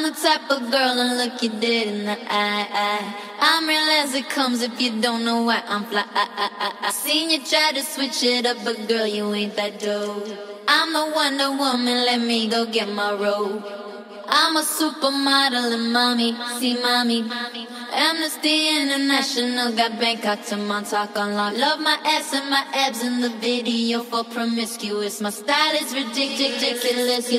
the type of girl to look you dead in the eye. I'm real as it comes if you don't know why I'm fly. I seen you try to switch it up, but girl, you ain't that dope. I'm the Wonder Woman, let me go get my robe. I'm a supermodel and mommy, see mommy. Amnesty International got Bangkok to Montauk on lock. Love my ass and my abs in the video for promiscuous. My style is ridiculous.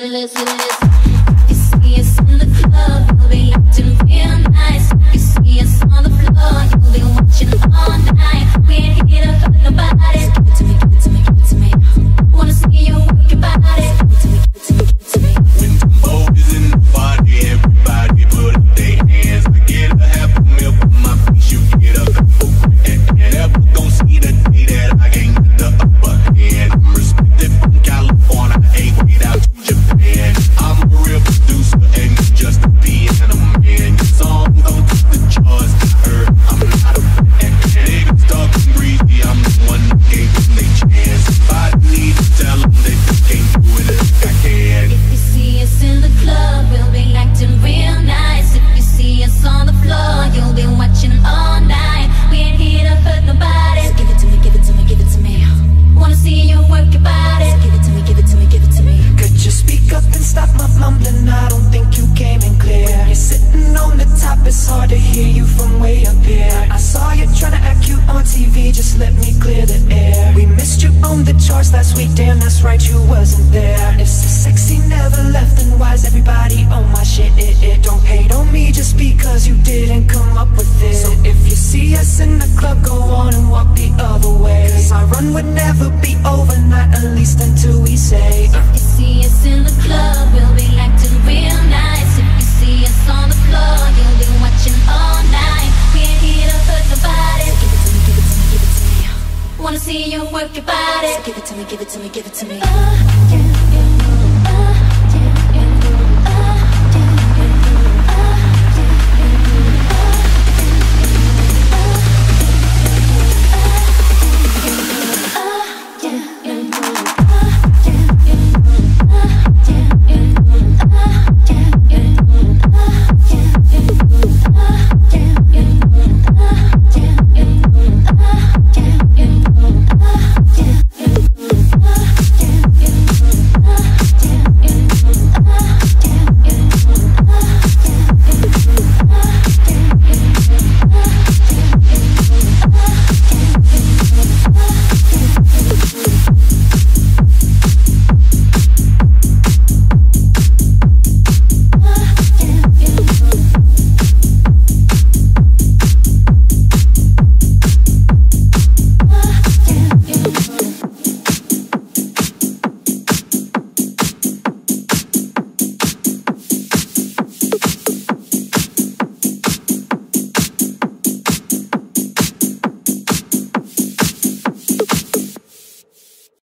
You see us in the club, you'll be acting real nice. You see us on the floor, you'll be watching all night. We ain't here to hurt nobody. Give it to me, give it to me, give it to me. Wanna see you work your body. Give it to me, give it to me, give it to me. When the boat is in the party, everybody put up their hands. I get a half a meal for my piece, you get a couple grand. Never gon' see the day that I can't get the upper hand. I'm respected from California, I ain't way out to Japan. I'm a real producer and you just a piano man. Your song don't get the charts, I heard I'm not a fan. Niggas talking greasy, I'm the one that gave them they chance. If I need to tell them that they can't do it like I can. If you see us in the club, we'll be acting real nice. If you see us on the floor, you'll be watching all night. We ain't here to hurt nobody. So give it to me, give it to me, give it to me. Wanna see you work your body. So give it to me, give it to me, give it to me. Could you speak up and stop my mumbling? I don't think you came in clear. You're sitting on the top, it's hard to hear you from way up here. I saw you trying to act cute on TV, just let me clear the air. We missed you on the charts last week, damn that's right, you wasn't there. If so sexy never left, then why's everybody on my shit? Don't hate on me just because you didn't come up with it. So if you see us in the club, go on and walk the other way. Cause our run would never be over, not at least until we say If you see us in the club, we'll be acting real nice. If you see us on the floor, you'll be watching all night. We ain't here to hurt nobody. So give it to me, give it to me, give it to me. Wanna see you work your body. So give it to me, give it to me, give it to me.